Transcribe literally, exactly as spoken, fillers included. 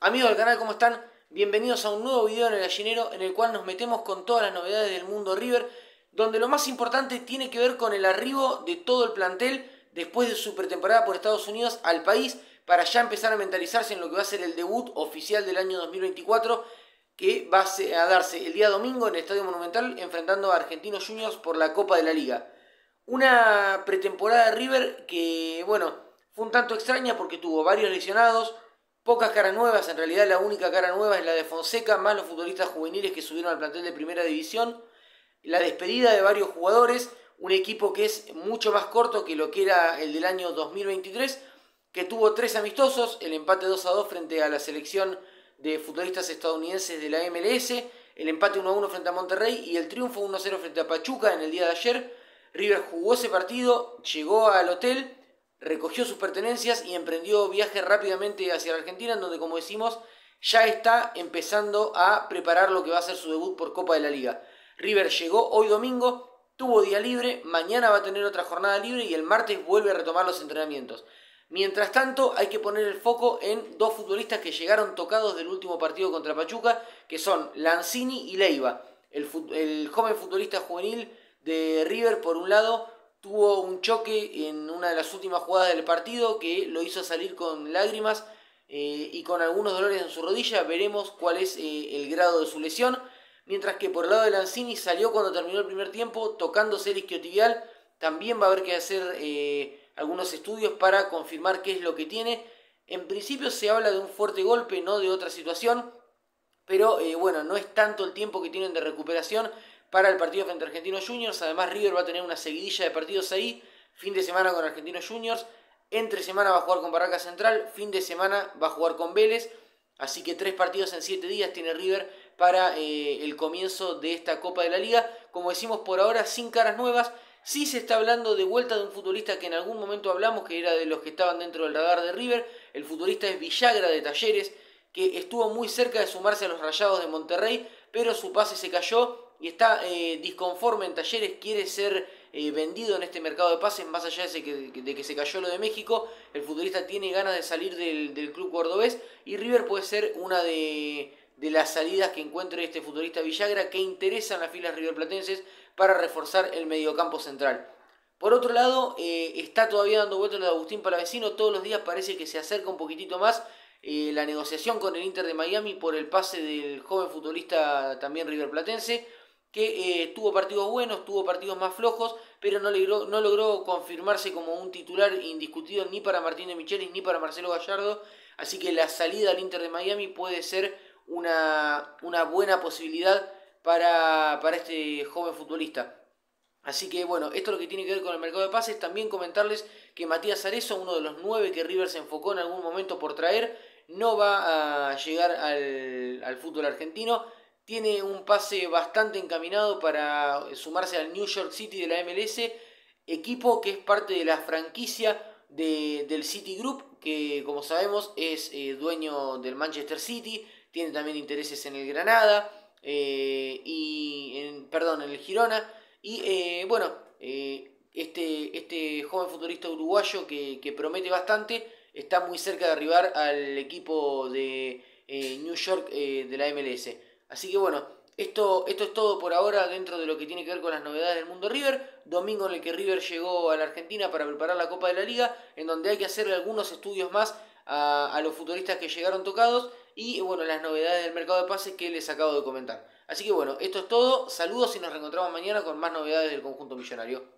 Amigos del canal, ¿cómo están? Bienvenidos a un nuevo video en el gallinero en el cual nos metemos con todas las novedades del mundo River, donde lo más importante tiene que ver con el arribo de todo el plantel después de su pretemporada por Estados Unidos al país para ya empezar a mentalizarse en lo que va a ser el debut oficial del año dos mil veinticuatro, que va a darse el día domingo en el Estadio Monumental enfrentando a Argentinos Juniors por la Copa de la Liga. Una pretemporada de River que, bueno, fue un tanto extraña porque tuvo varios lesionados, pocas caras nuevas. En realidad la única cara nueva es la de Fonseca, más los futbolistas juveniles que subieron al plantel de primera división. La despedida de varios jugadores, un equipo que es mucho más corto que lo que era el del año dos mil veintitrés, que tuvo tres amistosos, el empate dos a dos frente a la selección de futbolistas estadounidenses de la M L S, el empate uno a uno frente a Monterrey y el triunfo uno a cero frente a Pachuca en el día de ayer. River jugó ese partido, llegó al hotel, recogió sus pertenencias y emprendió viaje rápidamente hacia la Argentina, en donde, como decimos, ya está empezando a preparar lo que va a ser su debut por Copa de la Liga. River llegó hoy domingo, tuvo día libre, mañana va a tener otra jornada libre y el martes vuelve a retomar los entrenamientos. Mientras tanto, hay que poner el foco en dos futbolistas que llegaron tocados del último partido contra Pachuca, que son Lanzini y Leiva. El, el joven futbolista juvenil de River, por un lado, tuvo un choque en una de las últimas jugadas del partido que lo hizo salir con lágrimas eh, y con algunos dolores en su rodilla. Veremos cuál es eh, el grado de su lesión. Mientras que por el lado de Lanzini salió cuando terminó el primer tiempo tocándose el isquiotibial. También va a haber que hacer eh, algunos estudios para confirmar qué es lo que tiene. En principio se habla de un fuerte golpe, no de otra situación. Pero eh, bueno, no es tanto el tiempo que tienen de recuperación para el partido frente a Argentinos Juniors. Además, River va a tener una seguidilla de partidos ahí. Fin de semana con Argentinos Juniors, entre semana va a jugar con Barraca Central, fin de semana va a jugar con Vélez. Así que tres partidos en siete días tiene River para eh, el comienzo de esta Copa de la Liga. Como decimos, por ahora sin caras nuevas. Sí se está hablando de vuelta de un futbolista que en algún momento hablamos, que era de los que estaban dentro del radar de River. El futbolista es Villagra de Talleres, que estuvo muy cerca de sumarse a los Rayados de Monterrey, pero su pase se cayó y está eh, disconforme en Talleres, quiere ser eh, vendido en este mercado de pases, más allá de que, de que se cayó lo de México. El futbolista tiene ganas de salir del, del club cordobés y River puede ser una de, de las salidas que encuentre este futbolista Villagra, que interesa en las filas riverplatenses para reforzar el mediocampo central. Por otro lado, eh, está todavía dando vueltas lo de Agustín Palavecino, todos los días parece que se acerca un poquitito más eh, la negociación con el Inter de Miami por el pase del joven futbolista también riverplatense, que eh, tuvo partidos buenos, tuvo partidos más flojos, pero no logró, no logró confirmarse como un titular indiscutido ni para Martín de Michelis ni para Marcelo Gallardo. Así que la salida al Inter de Miami puede ser una, una buena posibilidad para, para este joven futbolista. Así que bueno, esto es lo que tiene que ver con el mercado de pases. También comentarles que Matías Arezo, uno de los nueve que River se enfocó en algún momento por traer, no va a llegar al, al fútbol argentino. Tiene un pase bastante encaminado para sumarse al New York City de la M L S, equipo que es parte de la franquicia de, del City Group, que como sabemos es eh, dueño del Manchester City, tiene también intereses en el Granada, eh, y en, perdón, en el Girona. Y eh, bueno, eh, este, este joven futbolista uruguayo que, que promete bastante está muy cerca de arribar al equipo de eh, New York eh, de la M L S. Así que bueno, esto, esto es todo por ahora dentro de lo que tiene que ver con las novedades del mundo River. Domingo en el que River llegó a la Argentina para preparar la Copa de la Liga, en donde hay que hacer algunos estudios más a, a los futbolistas que llegaron tocados y bueno, las novedades del mercado de pases que les acabo de comentar. Así que bueno, esto es todo, saludos y nos reencontramos mañana con más novedades del conjunto millonario.